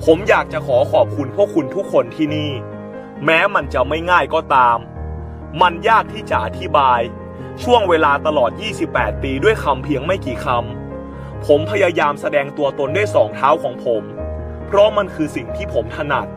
ผมอยากจะขอบคุณพวกคุณทุกคนที่นี่แม้มันจะไม่ง่ายก็ตามมันยากที่จะอธิบายช่วงเวลาตลอด28ปีด้วยคำเพียงไม่กี่คำผมพยายามแสดงตัวตนด้วยสองเท้าของผมเพราะมันคือสิ่งที่ผมถนัด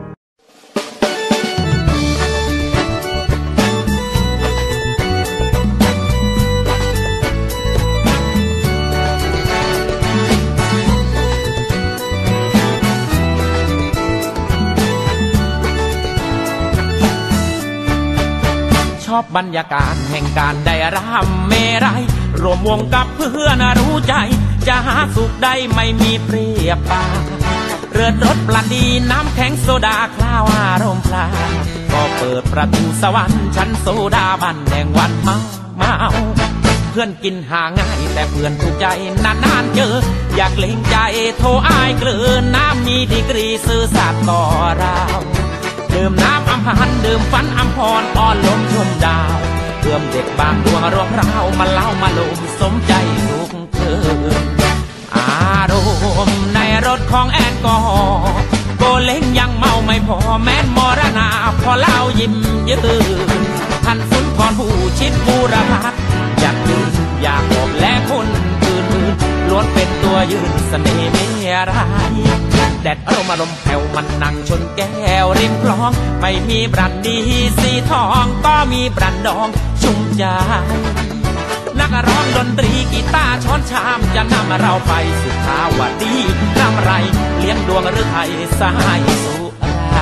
ชอบบรรยากาศแห่งการได้รำเมรัยรวมวงกับเพื่อนรู้ใจจะหาสุขได้ไม่มีเปรียบปานเรือรถปลาดีน้ำแข็งโซดาคลาวอารมณ์พลาก็เปิดประตูสวรรค์ชั้นโซดาบันแห่งวันเมาเพื่อนกินหาง่ายแต่เพื่อนถูกใจนานๆเจออยากเล่งใจโทรอายเกลือน้ำมีดีกรีซื่อสัตย์ต่อเราดื่มน้ำอำพันดื่มฝันอำพรอ่อนลมชมดาวเพื่อมเด็กบางดวงรวงเรามาเล่ามาลมสมใจทุกเธออารมณ์ในรถของแอลกอฮอล์โกเล้งยังเมาไม่พอแม้นมรณาพอเล่ายิ้มยืนท่านสุนทรผู้ชิดบูรพาอยากยืนอยากบอกและคนอื่นล้วนเป็นตัวยืนเสน่ห์ไม่ร้ายแดดอารมณ์แผ่วมันนั่งชนแก้วริมคลองไม่มีบรันดีสีทองก็มีบรันดองชุ่มใจนักร้องดนตรีกีตาร์ช้อนชามจะนำเราไปสุขาวดีรำไรเลี้ยงดวงหรือไทยสายสุรา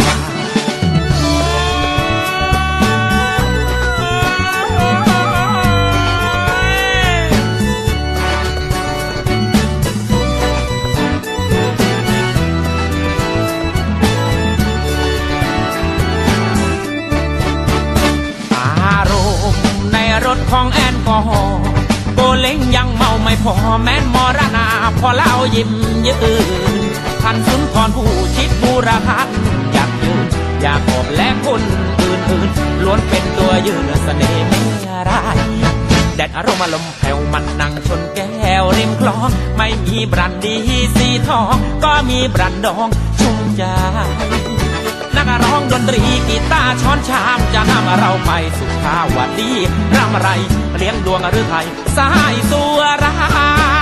รถของแอลกอฮอล์โกเล้งยังเมาไม่พอแม้นมรณาพอเล่ายิ้มยืนท่านสุนทรผู้ชิดบูรพาอยากยืนอยากบอกและคนอื่นล้วนเป็นตัวยืนเสน่ห์ไม่ร้ายแดดอารมณ์ลมแผ่วมันนั่งชนแก้วริมคลองไม่มีบรันดีสีทองก็มีบรันดองชุ่มใจนักร้องดนตรีกีตาร์ช้อนชามจะนำเราไปสุขาวดีรำไรเลี้ยงดวงหรือไทยสายสุรา